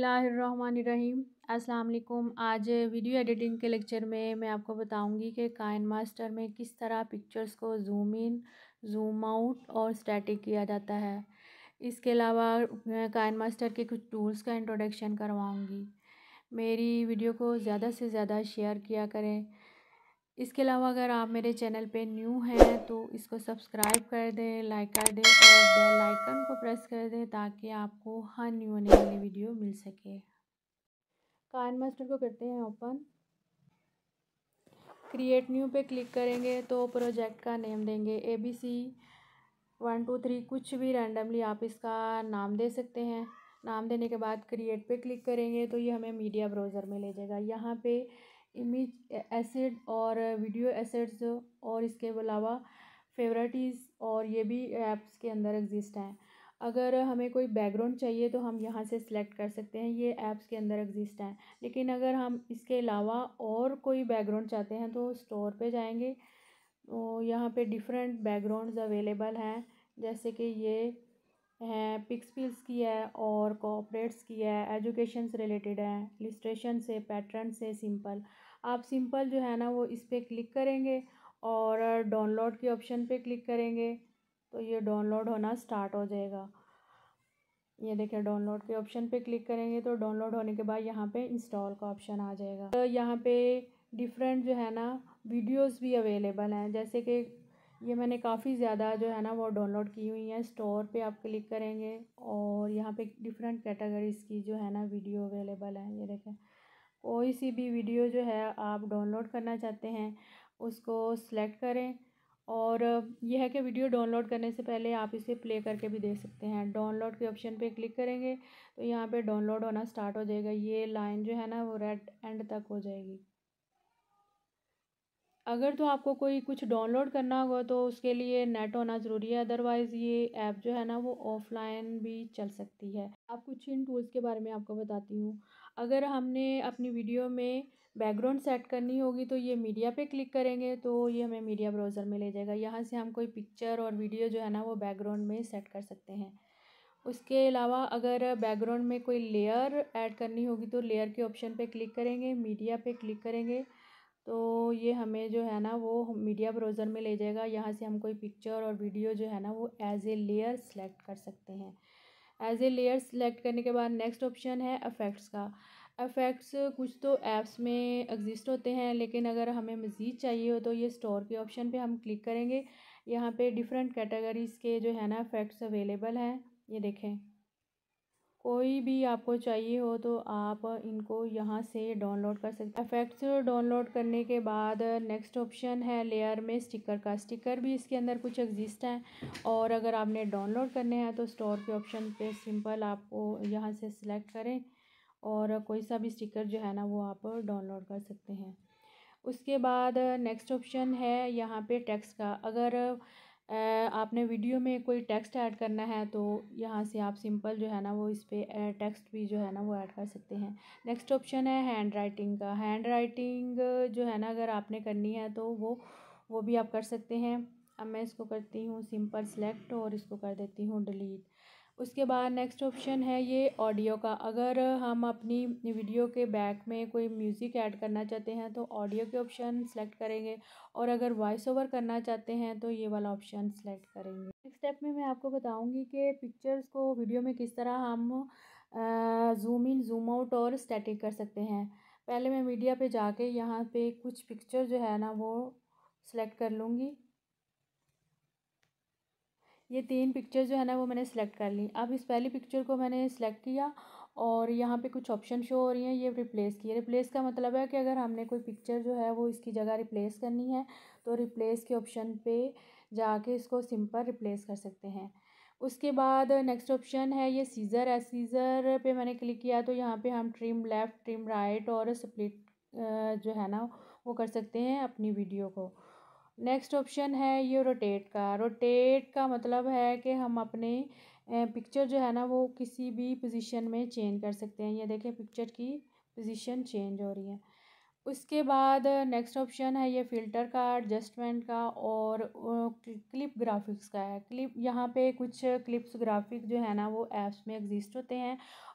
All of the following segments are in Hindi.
बिस्मिल्लाहिर्रहमानिर्रहीम। अस्सलाम वालेकुम। आज वीडियो एडिटिंग के लेक्चर में मैं आपको बताऊंगी कि काइनमास्टर में किस तरह पिक्चर्स को ज़ूम इन, ज़ूम आउट और स्टैटिक किया जाता है। इसके अलावा काइनमास्टर के कुछ टूल्स का इंट्रोडक्शन करवाऊंगी। मेरी वीडियो को ज़्यादा से ज़्यादा शेयर किया करें। इसके अलावा अगर आप मेरे चैनल पे न्यू हैं तो इसको सब्सक्राइब कर दें, लाइक कर दें और बेल आइकन को प्रेस कर दें ताकि आपको हर न्यू आने वाली वीडियो मिल सके। काइनमास्टर को करते हैं ओपन। क्रिएट न्यू पे क्लिक करेंगे तो प्रोजेक्ट का नेम देंगे ABC 1 2 3, कुछ भी रैंडमली आप इसका नाम दे सकते हैं। नाम देने के बाद क्रिएट पे क्लिक करेंगे तो ये हमें मीडिया ब्राउज़र में ले जाएगा। यहाँ पे इमेज एसेट और वीडियो एसेट्स और इसके अलावा फेवरेटिज़ और ये भी ऐप्स के अंदर एग्जिस्ट हैं। अगर हमें कोई बैकग्राउंड चाहिए तो हम यहाँ से सिलेक्ट कर सकते हैं, ये ऐप्स के अंदर एग्जिस्ट हैं। लेकिन अगर हम इसके अलावा और कोई बैकग्राउंड चाहते हैं तो स्टोर पे जाएंगे तो यहाँ पे डिफरेंट बैकग्राउंड्स अवेलेबल हैं, जैसे कि ये है पिक्सल्स की है और कॉर्पोरेट्स की है, एजुकेशन से रिलेटेड है, इलस्ट्रेशन से, पैटर्न से, सिंपल। आप सिंपल जो है ना वो इस पर क्लिक करेंगे और डाउनलोड के ऑप्शन पे क्लिक करेंगे तो ये डाउनलोड होना स्टार्ट हो जाएगा। ये देखिए डाउनलोड के ऑप्शन पे क्लिक करेंगे तो डाउनलोड होने के बाद यहाँ पे इंस्टॉल का ऑप्शन आ जाएगा। तो यहाँ पे डिफरेंट जो है ना वीडियोस भी अवेलेबल हैं, जैसे कि ये मैंने काफ़ी ज़्यादा जो है ना वो डाउनलोड की हुई हैं। स्टोर पे आप क्लिक करेंगे और यहाँ पे डिफरेंट कैटेगरीज़ की जो है ना वीडियो अवेलेबल है। ये देखें, कोई सी भी वीडियो जो है आप डाउनलोड करना चाहते हैं उसको सिलेक्ट करें और यह है कि वीडियो डाउनलोड करने से पहले आप इसे प्ले करके भी देख सकते हैं। डाउनलोड के ऑप्शन पे क्लिक करेंगे तो यहाँ पे डाउनलोड होना स्टार्ट हो जाएगा। ये लाइन जो है ना वो रेड एंड तक हो जाएगी। अगर तो आपको कोई कुछ डाउनलोड करना होगा तो उसके लिए नेट होना ज़रूरी है, अदरवाइज़ ये ऐप जो है ना वो ऑफलाइन भी चल सकती है। आप कुछ इन टूल्स के बारे में आपको बताती हूँ। अगर हमने अपनी वीडियो में बैकग्राउंड सेट करनी होगी तो ये मीडिया पे क्लिक करेंगे तो ये हमें मीडिया ब्राउज़र में ले जाएगा। यहाँ से हम कोई पिक्चर और वीडियो जो है ना वो बैकग्राउंड में सेट कर सकते हैं। उसके अलावा अगर बैकग्राउंड में कोई लेयर ऐड करनी होगी तो लेयर के ऑप्शन पे क्लिक करेंगे, मीडिया पे क्लिक करेंगे तो ये हमें जो है ना वो मीडिया ब्राउज़र में ले जाएगा। यहाँ से हम कोई पिक्चर और वीडियो जो है ना वो एज ए लेयर सेलेक्ट कर सकते हैं। एज ए लेयर सेलेक्ट करने के बाद नेक्स्ट ऑप्शन है इफ़ेक्ट्स का। इफ़ेक्ट्स कुछ तो ऐप्स में एग्जिस्ट होते हैं, लेकिन अगर हमें मज़ीद चाहिए हो तो ये स्टोर के ऑप्शन पे हम क्लिक करेंगे। यहाँ पे डिफरेंट कैटेगरीज़ के जो है ना इफ़ेक्ट्स अवेलेबल हैं। ये देखें, कोई भी आपको चाहिए हो तो आप इनको यहाँ से डाउनलोड कर सकते हैं। इफ़ेक्ट्स डाउनलोड करने के बाद नेक्स्ट ऑप्शन है लेयर में स्टिकर का। स्टिकर भी इसके अंदर कुछ एग्जिस्ट हैं और अगर आपने डाउनलोड करने हैं तो स्टोर के ऑप्शन पे सिंपल आपको यहाँ से सिलेक्ट करें और कोई सा भी स्टिकर जो है ना वो आप डाउनलोड कर सकते हैं। उसके बाद नेक्स्ट ऑप्शन है यहाँ पे टेक्स्ट का। अगर आपने वीडियो में कोई टेक्स्ट ऐड करना है तो यहाँ से आप सिंपल जो है ना वो इस पर टेक्स्ट भी जो है ना वो ऐड कर सकते हैं। नेक्स्ट ऑप्शन है हैंड राइटिंग का। हैंड राइटिंग जो है ना अगर आपने करनी है तो वो भी आप कर सकते हैं। अब मैं इसको करती हूँ सिंपल सेलेक्ट और इसको कर देती हूँ डिलीट। उसके बाद नेक्स्ट ऑप्शन है ये ऑडियो का। अगर हम अपनी वीडियो के बैक में कोई म्यूज़िक ऐड करना चाहते हैं तो ऑडियो के ऑप्शन सेलेक्ट करेंगे और अगर वॉइस ओवर करना चाहते हैं तो ये वाला ऑप्शन सेलेक्ट करेंगे। नेक्स्ट स्टेप में मैं आपको बताऊंगी कि पिक्चर्स को वीडियो में किस तरह हम ज़ूम इन, ज़ूम आउट और स्टैटिक कर सकते हैं। पहले मैं मीडिया पे जाके यहाँ पे कुछ पिक्चर जो है ना वो सिलेक्ट कर लूँगी। ये 3 पिक्चर जो है ना वो मैंने सेलेक्ट कर ली। अब इस पहली पिक्चर को मैंने सेलेक्ट किया और यहाँ पे कुछ ऑप्शन शो हो रही हैं, ये रिप्लेस किए। रिप्लेस का मतलब है कि अगर हमने कोई पिक्चर जो है वो इसकी जगह रिप्लेस करनी है तो रिप्लेस के ऑप्शन पे जाके इसको सिंपल रिप्लेस कर सकते हैं। उसके बाद नेक्स्ट ऑप्शन है ये सीज़र है। सीज़र पे मैंने क्लिक किया तो यहाँ पे हम ट्रिम लेफ़्ट, ट्रिम राइट और स्प्लिट जो है ना वो कर सकते हैं अपनी वीडियो को। नेक्स्ट ऑप्शन है ये रोटेट का। रोटेट का मतलब है कि हम अपने पिक्चर जो है ना वो किसी भी पोजीशन में चेंज कर सकते हैं। ये देखें पिक्चर की पोजीशन चेंज हो रही है। उसके बाद नेक्स्ट ऑप्शन है ये फ़िल्टर का, एडजस्टमेंट का और क्लिप ग्राफिक्स का है। क्लिप यहाँ पे कुछ क्लिप्स ग्राफिक जो है ना वो ऐप्स में एग्जिस्ट होते हैं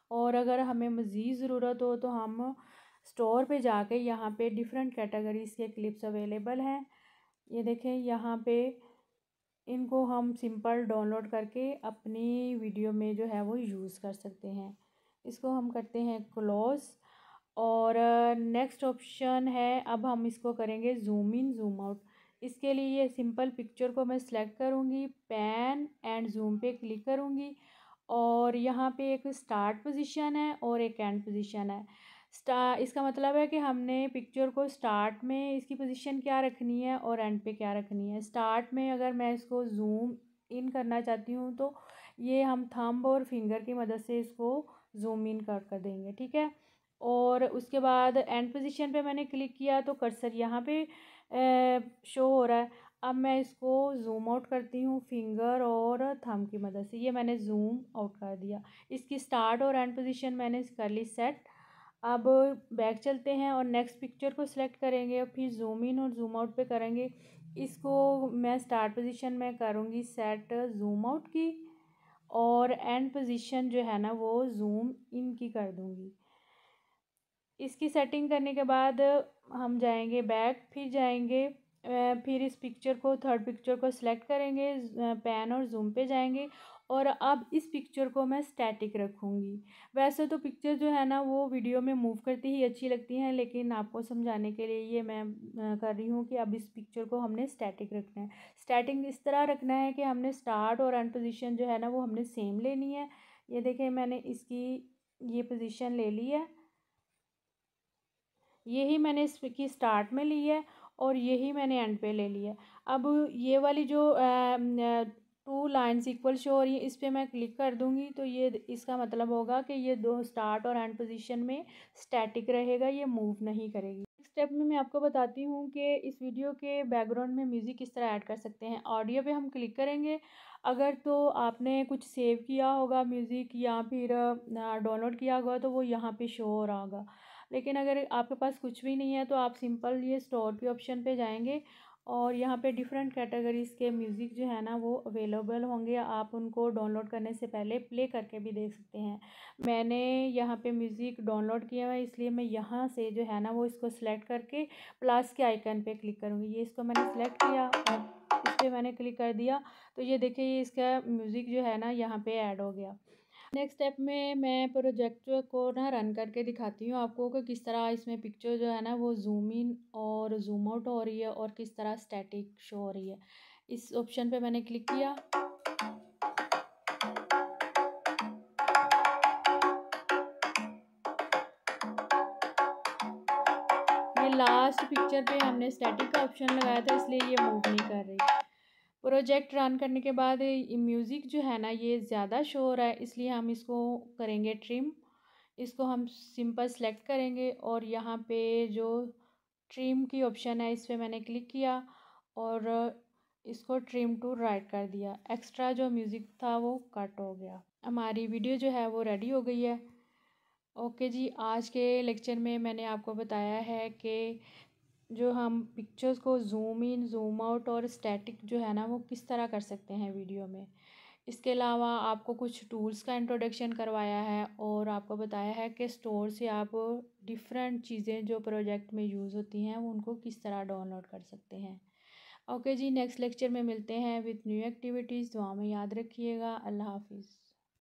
और अगर हमें मज़ीद ज़रूरत हो तो हम स्टोर पे जाके यहाँ पे डिफरेंट कैटेगरीज़ के क्लिप्स अवेलेबल हैं। ये देखें यहाँ पे इनको हम सिंपल डाउनलोड करके अपनी वीडियो में जो है वो यूज़ कर सकते हैं। इसको हम करते हैं क्लोज़ और नेक्स्ट ऑप्शन है, अब हम इसको करेंगे ज़ूम इन ज़ूम आउट। इसके लिए सिंपल पिक्चर को मैं सिलेक्ट करूँगी, पैन एंड ज़ूम पे क्लिक करूँगी और यहाँ पे एक स्टार्ट पोजीशन है और एक एंड पोजीशन है। इसका मतलब है कि हमने पिक्चर को स्टार्ट में इसकी पोजीशन क्या रखनी है और एंड पे क्या रखनी है। स्टार्ट में अगर मैं इसको ज़ूम इन करना चाहती हूँ तो ये हम थंब और फिंगर की मदद से इसको ज़ूम इन कर देंगे, ठीक है। और उसके बाद एंड पोजीशन पे मैंने क्लिक किया तो कर्सर यहाँ पे शो हो रहा है। अब मैं इसको ज़ूम आउट करती हूँ फिंगर और थंब की मदद से, ये मैंने ज़ूम आउट कर दिया। इसकी स्टार्ट और एंड पोजीशन मैंने कर ली सेट। अब बैक चलते हैं और नेक्स्ट पिक्चर को सिलेक्ट करेंगे और फिर ज़ूम इन और ज़ूम आउट पे करेंगे। इसको मैं स्टार्ट पोजीशन में करूँगी सेट ज़ूम आउट की और एंड पोजीशन जो है ना वो ज़ूम इन की कर दूँगी। इसकी सेटिंग करने के बाद हम जाएंगे बैक, फिर जाएंगे फिर इस पिक्चर को थर्ड पिक्चर को सिलेक्ट करेंगे, पैन और जूम पे जाएंगे और अब इस पिक्चर को मैं स्टैटिक रखूँगी। वैसे तो पिक्चर जो है ना वो वीडियो में मूव करती ही अच्छी लगती हैं, लेकिन आपको समझाने के लिए ये मैं कर रही हूँ कि अब इस पिक्चर को हमने स्टैटिक रखना है। स्टैटिक इस तरह रखना है कि हमने स्टार्ट और एंड पोजीशन जो है ना वो हमने सेम लेनी है। ये देखें मैंने इसकी ये पोजीशन ले ली है, यही मैंने इसकी स्टार्ट में ली है और यही मैंने एंड पे ले लिया है। अब ये वाली जो टू लाइन्स इक्वल शो हो रही है इस पर मैं क्लिक कर दूंगी तो ये इसका मतलब होगा कि ये दो स्टार्ट और एंड पोजीशन में स्टैटिक रहेगा, ये मूव नहीं करेगी। नेक्स्ट स्टेप में मैं आपको बताती हूँ कि इस वीडियो के बैकग्राउंड में म्यूज़िक किस तरह ऐड कर सकते हैं। ऑडियो पे हम क्लिक करेंगे, अगर तो आपने कुछ सेव किया होगा म्यूज़िक या फिर डाउनलोड किया होगा तो वो यहाँ पे शो हो रहा होगा। लेकिन अगर आपके पास कुछ भी नहीं है तो आप सिंपल ये स्टोर के ऑप्शन पे जाएंगे और यहाँ पे डिफरेंट कैटेगरीज़ के म्यूज़िक जो है ना वो अवेलेबल होंगे। आप उनको डाउनलोड करने से पहले प्ले करके भी देख सकते हैं। मैंने यहाँ पे म्यूज़िक डाउनलोड किया हुआ है इसलिए मैं यहाँ से जो है ना वो इसको सिलेक्ट करके प्लस के आइकन पे क्लिक करूँगी। ये इसको मैंने सिलेक्ट किया और इस पर मैंने क्लिक कर दिया तो ये देखिए ये इसका म्यूज़िक जो है ना यहाँ पे ऐड हो गया। नेक्स्ट स्टेप में मैं प्रोजेक्ट को ना रन करके दिखाती हूँ आपको कि किस तरह इसमें पिक्चर जो है ना वो जूम इन और जूम आउट हो रही है और किस तरह स्टैटिक शो हो रही है। इस ऑप्शन पे मैंने क्लिक किया, ये लास्ट पिक्चर पे हमने स्टैटिक का ऑप्शन लगाया था इसलिए ये मूव नहीं कर रही। प्रोजेक्ट रन करने के बाद म्यूज़िक जो है ना ये ज़्यादा शो हो रहा है इसलिए हम इसको करेंगे ट्रिम। इसको हम सिंपल सेलेक्ट करेंगे और यहाँ पे जो ट्रिम की ऑप्शन है इस पर मैंने क्लिक किया और इसको ट्रिम टू राइट कर दिया। एक्स्ट्रा जो म्यूज़िक था वो कट हो गया। हमारी वीडियो जो है वो रेडी हो गई है। ओके जी, आज के लेक्चर में मैंने आपको बताया है कि जो हम पिक्चर्स को ज़ूम इन ज़ूम आउट और स्टैटिक जो है ना वो किस तरह कर सकते हैं वीडियो में। इसके अलावा आपको कुछ टूल्स का इंट्रोडक्शन करवाया है और आपको बताया है कि स्टोर से आप डिफरेंट चीज़ें जो प्रोजेक्ट में यूज़ होती हैं वो उनको किस तरह डाउनलोड कर सकते हैं। ओके जी, नेक्स्ट लेक्चर में मिलते हैं विद न्यू एक्टिविटीज़। दुआ में याद रखिएगा। अल्लाह हाफिज़।